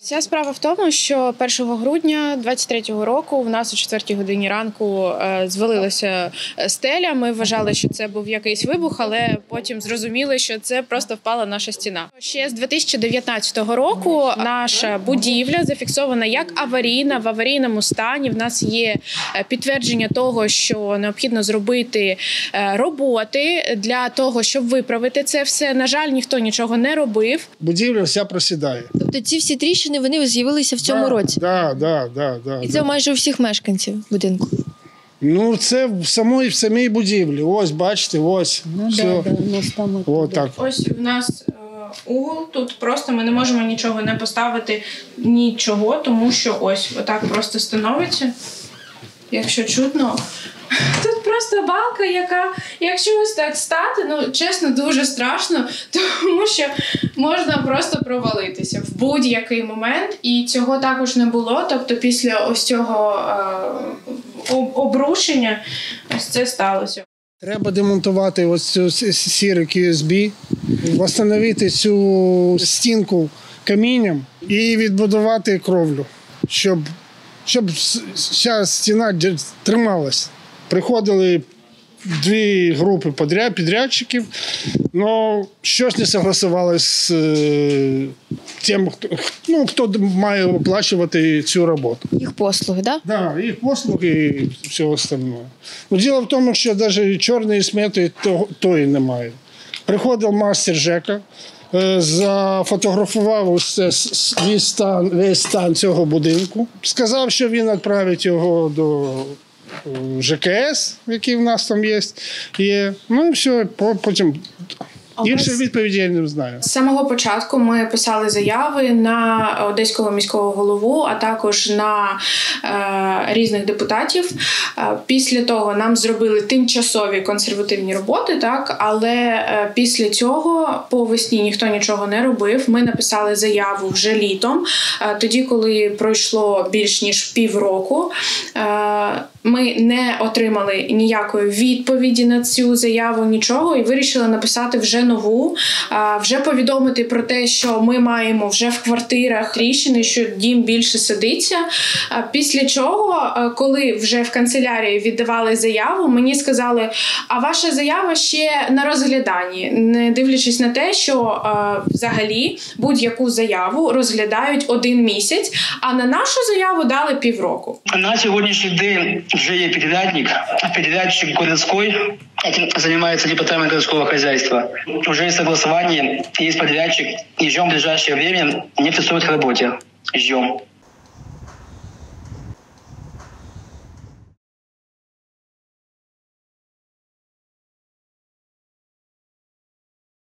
Вся справа в тому, що 1 грудня 23-го року в нас о 4 годині ранку звалилася стеля. Ми вважали, що це був якийсь вибух, але потім зрозуміли, що це просто впала наша стіна. Ще з 2019 року наша будівля зафіксована як аварійна, в аварійному стані. В нас є підтвердження того, що необхідно зробити роботи для того, щоб виправити це все. На жаль, ніхто нічого не робив. Будівля вся просідає. Тобто ці всі тріщини, вони з'явилися в цьому році? Так. І це майже у всіх мешканців будинку? Ну, це в самій будівлі. Ось, бачите, ось. Все. Так. Ось в нас угол, тут просто ми не можемо нічого не поставити, нічого, тому що ось отак просто становиться, якщо чутно. Тут просто балка, яка, якщо ось так стати, ну, чесно, дуже страшно, тому що можна просто провалитися в будь-який момент, і цього також не було, тобто після ось цього обрушення ось це сталося. Треба демонтувати ось цю сірик USB, встановити цю стінку камінням і відбудувати кровлю, щоб ця стіна трималась. Приходили 2 групи підрядчиків, але щось не согласувалося з тим, хто має оплачувати цю роботу. Їх послуги, так? Так, їх послуги і все остальне. Діло в тому, що навіть чорної смети тої немає. Приходив мастер ЖЕКа, зафотографував весь стан цього будинку, сказав, що він відправить його до ЖКС, який в нас там є. Ну і все, потім іншої відповіді я не знаю. З самого початку ми писали заяви на Одеського міського голову, а також на різних депутатів. Після того нам зробили тимчасові консервативні роботи, так, але після цього по весні ніхто нічого не робив. Ми написали заяву вже літом, тоді, коли пройшло більш ніж півроку. Ми не отримали ніякої відповіді на цю заяву, нічого, і вирішили написати вже нову, вже повідомити про те, що ми маємо вже в квартирах тріщини, що дім більше сидиться. Після чого, коли вже в канцелярії віддавали заяву, мені сказали, а ваша заява ще на розгляданні, не дивлячись на те, що взагалі будь-яку заяву розглядають 1 місяць, а на нашу заяву дали півроку. На сьогоднішній день вже є підрядчик городской, этим занимается департамент городского хозяйства. Уже есть согласование, есть подрядчик, и ждем в ближайшее время, не приступит к работе. Ждем.